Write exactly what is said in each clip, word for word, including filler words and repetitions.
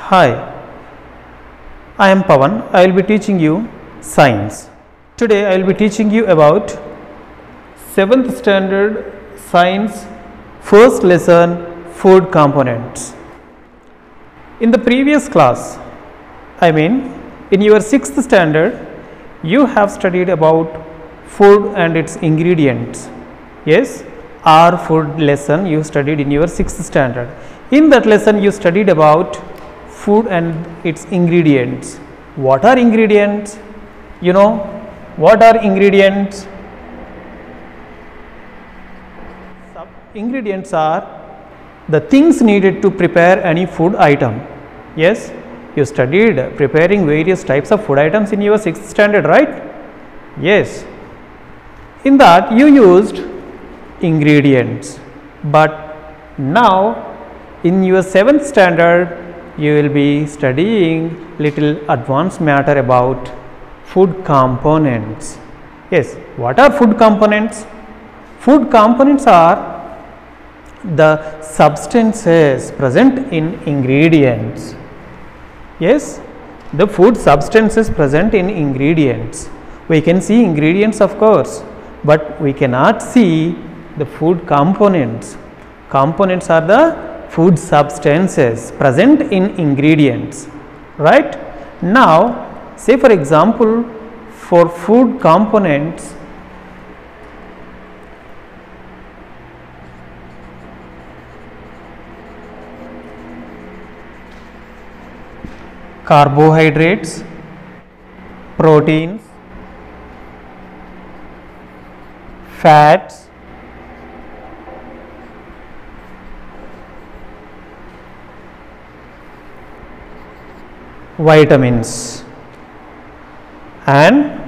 Hi, I am Pawan. I will be teaching you science. Today I will be teaching you about seventh standard science first lesson food components. In the previous class, I mean in your sixth standard, you have studied about food and its ingredients. Yes, our food lesson you studied in your sixth standard. In that lesson you studied about food and its ingredients. What are ingredients? You know what are ingredients? Sub ingredients are the things needed to prepare any food item. Yes, you studied preparing various types of food items in your sixth standard, right? Yes, in that you used ingredients, but now in your seventh standard you will be studying little advanced matter about food components. Yes, what are food components? Food components are the substances present in ingredients. Yes, the food substances present in ingredients. We can see ingredients, of course, but we cannot see the food components. Components are the food substances present in ingredients, right? Now, say for example, for food components, carbohydrates, proteins, fats, vitamins and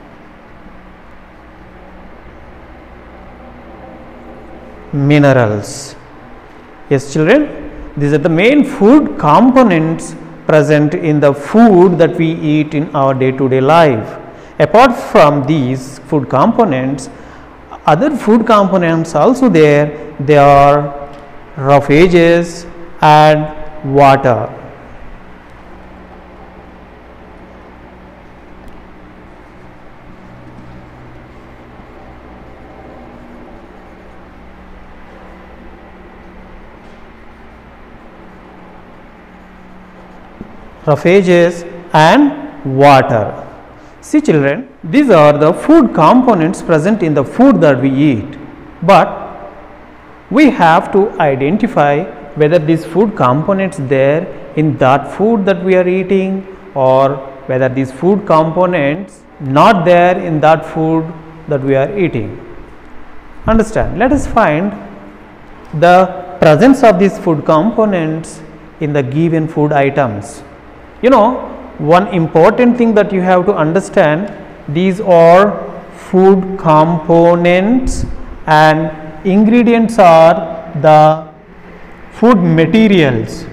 minerals. Yes, children, these are the main food components present in the food that we eat in our day-to-day life. Apart from these food components, other food components also there. They are roughages and water. Roughages and water. See children, these are the food components present in the food that we eat, but we have to identify whether these food components there in that food that we are eating, or whether these food components not there in that food that we are eating. Understand? Let us find the presence of these food components in the given food items. You know, one important thing that you have to understand, these are food components and ingredients are the food materials.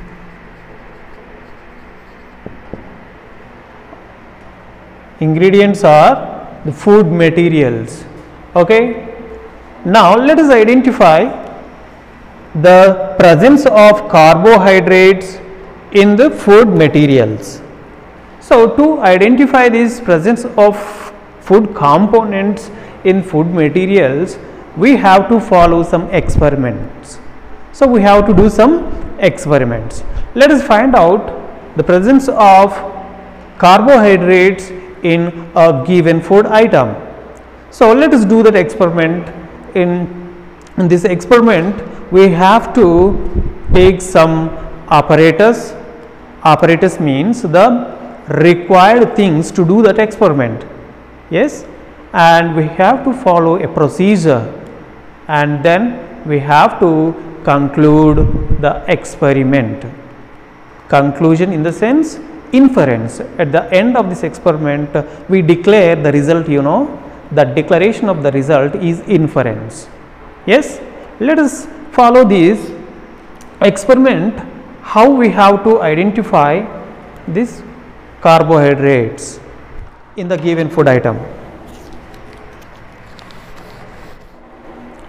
Ingredients are the food materials. Okay. Now let us identify the presence of carbohydrates in the food materials. So to identify this presence of food components in food materials, we have to follow some experiments. So we have to do some experiments. Let us find out the presence of carbohydrates in a given food item. So let us do that experiment. In, in this experiment, we have to take some apparatus. Apparatus means the required things to do that experiment. Yes, and we have to follow a procedure, and then we have to conclude the experiment. Conclusion in the sense inference. At the end of this experiment, we declare the result. You know, the declaration of the result is inference. Yes, let us follow this experiment. How we have to identify these carbohydrates in the given food item.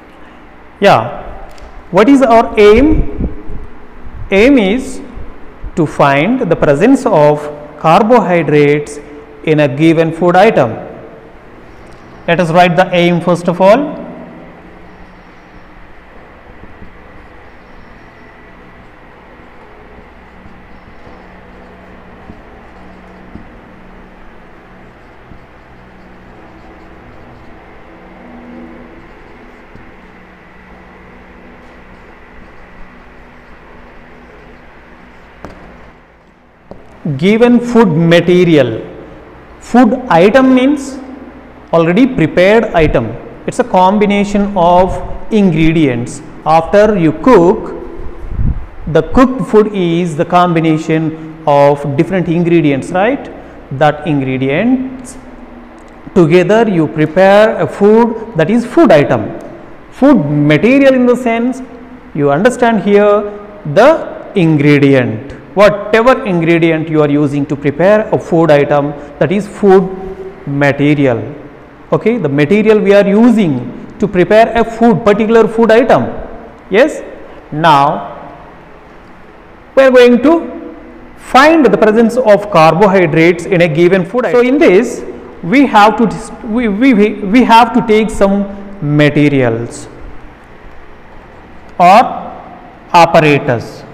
Yeah, what is our aim? Aim is to find the presence of carbohydrates in a given food item. Let us write the aim first of all. Given food material. Food item means already prepared item. It's a combination of ingredients. After you cook, the cooked food is the combination of different ingredients, right? That ingredients together you prepare a food, that is food item. Food material in the sense you understand here the ingredient. Whatever ingredient you are using to prepare a food item, that is food material. Okay, the material we are using to prepare a food, particular food item. Yes, now we are going to find the presence of carbohydrates in a given food item. So in this we have to we, we, we have to take some materials or apparatus.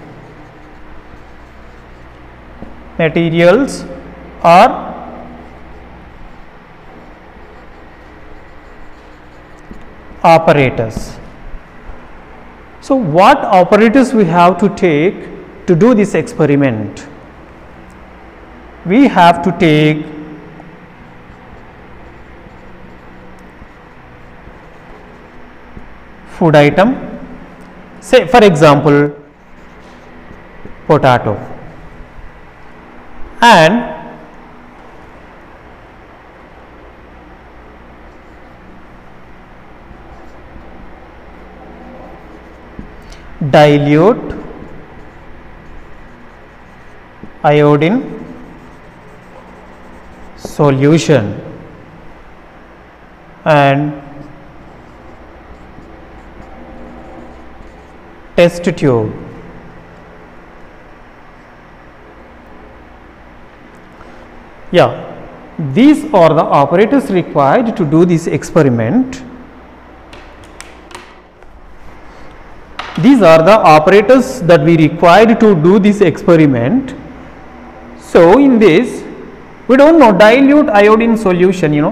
Materials or apparatus. So what apparatus we have to take to do this experiment? We have to take food item, say for example potato, and dilute iodine solution and test tube. Yeah, these are the apparatus required to do this experiment. These are the apparatus that we required to do this experiment. So in this we don't know dilute iodine solution, you know.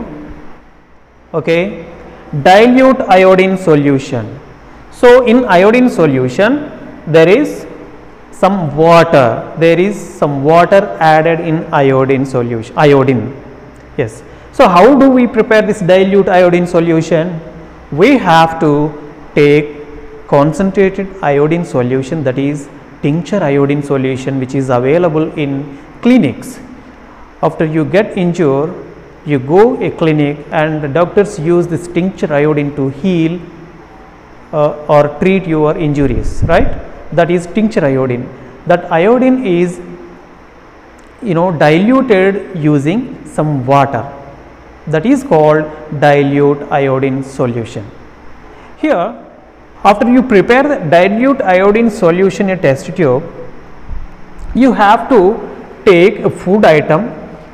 Okay, dilute iodine solution. So in iodine solution there is some water, there is some water added in iodine solution, iodine. Yes. So how do we prepare this dilute iodine solution? We have to take concentrated iodine solution, that is tincture iodine solution, which is available in clinics. After you get injured, you go a clinic and the doctors use this tincture iodine to heal uh, or treat your injuries, right? That is tincture iodine. That iodine is, you know, diluted using some water. That is called dilute iodine solution. Here, after you prepare the dilute iodine solution in a test tube, you have to take a food item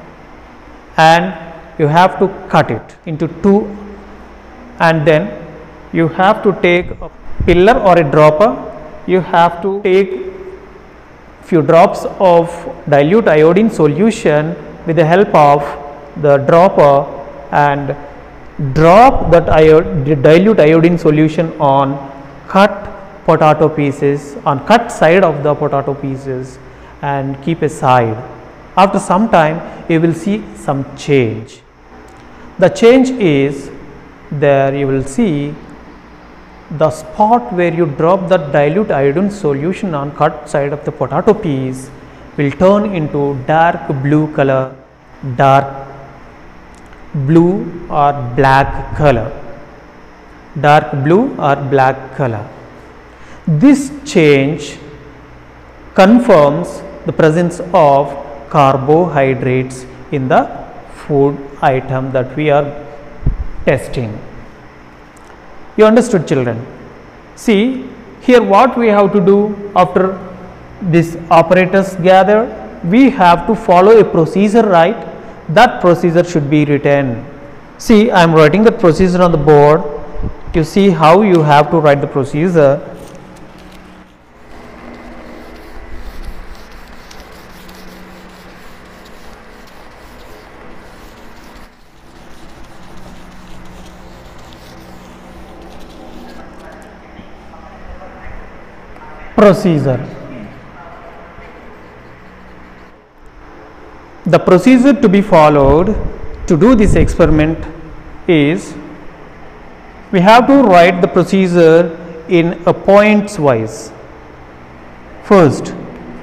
and you have to cut it into two, and then you have to take a pillar or a dropper. You have to take few drops of dilute iodine solution with the help of the dropper and drop that iod dilute iodine solution on cut potato pieces, on cut side of the potato pieces, and keep aside. After some time you will see some change. The change is there, you will see the spot where you drop the dilute iodine solution on cut side of the potato piece will turn into dark blue color, dark blue or black color, dark blue or black color. This change confirms the presence of carbohydrates in the food item that we are testing. You understood, children? See here what we have to do after these operators gather, we have to follow a procedure, right? That procedure should be written. See, I am writing the procedure on the board. You see how you have to write the procedure. Procedure. The procedure to be followed to do this experiment is, we have to write the procedure in a points wise. First,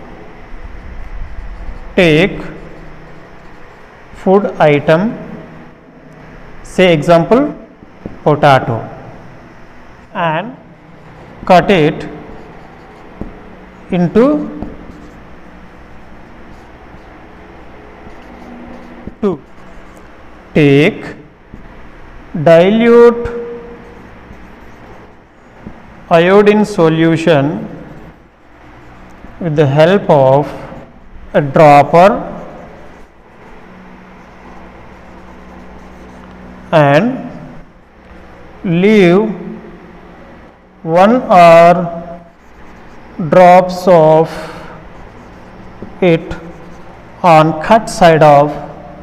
take food item, say example potato, and cut it into two. Take dilute iodine solution with the help of a dropper and leave one or drops of it on cut side of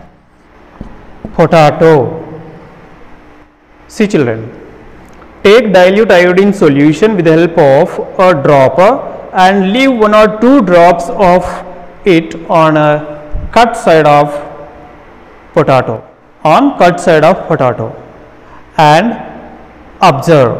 potato. See children, take dilute iodine solution with the help of a dropper and leave one or two drops of it on a cut side of potato, on cut side of potato, and observe.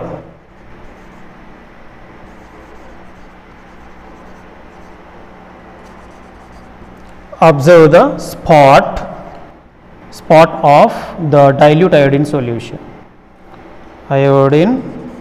Observe the spot spot of the dilute iodine solution. Iodine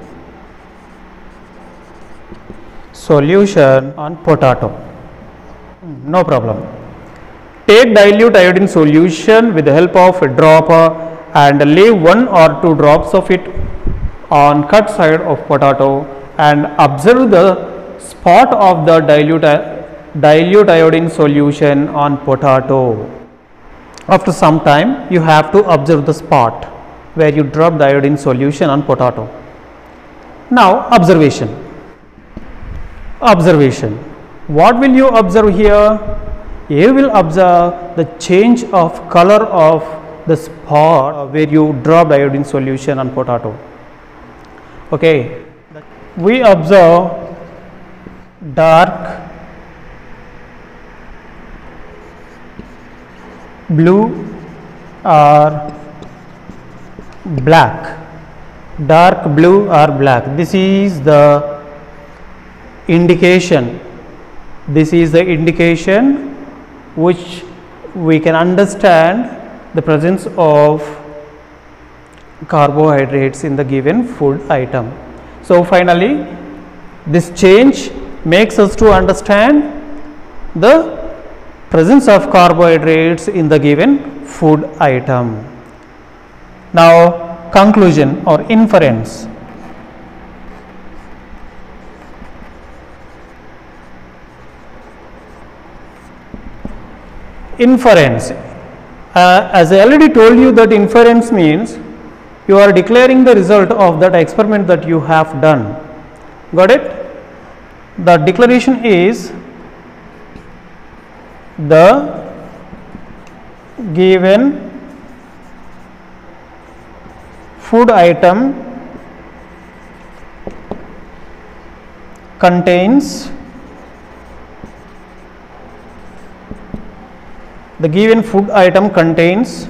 solution on potato. No problem. Take dilute iodine solution with the help of a dropper and leave one or two drops of it on cut side of potato and observe the spot of the dilute dilute iodine solution on potato. After some time, you have to observe the spot where you drop the iodine solution on potato. Now, observation. Observation. What will you observe here? You will observe the change of color of the spot where you drop iodine solution on potato. Okay. We observe dark blue or black, dark blue or black. This is the indication, this is the indication which we can understand the presence of carbohydrates in the given food item. So finally, this change makes us to understand the presence of carbohydrates in the given food item. Now, conclusion or inference. Inference. Uh, as I already told you, that inference means you are declaring the result of that experiment that you have done. Got it? The declaration is the given food item contains the given food item contains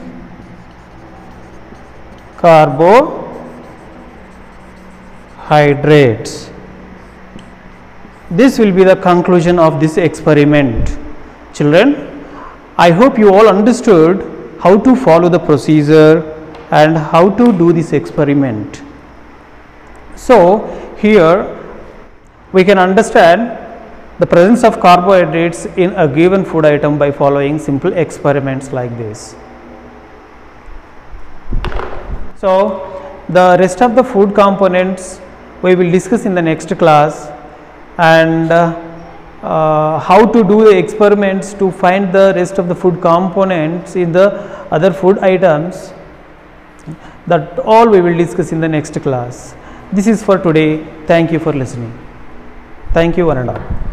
carbohydrates. This will be the conclusion of this experiment. Children, I hope you all understood how to follow the procedure and how to do this experiment. So, here we can understand the presence of carbohydrates in a given food item by following simple experiments like this. So, the rest of the food components we will discuss in the next class, and uh, uh, how to do the experiments to find the rest of the food components in the other food items, that all we will discuss in the next class. This is for today. Thank you for listening. Thank you one and all.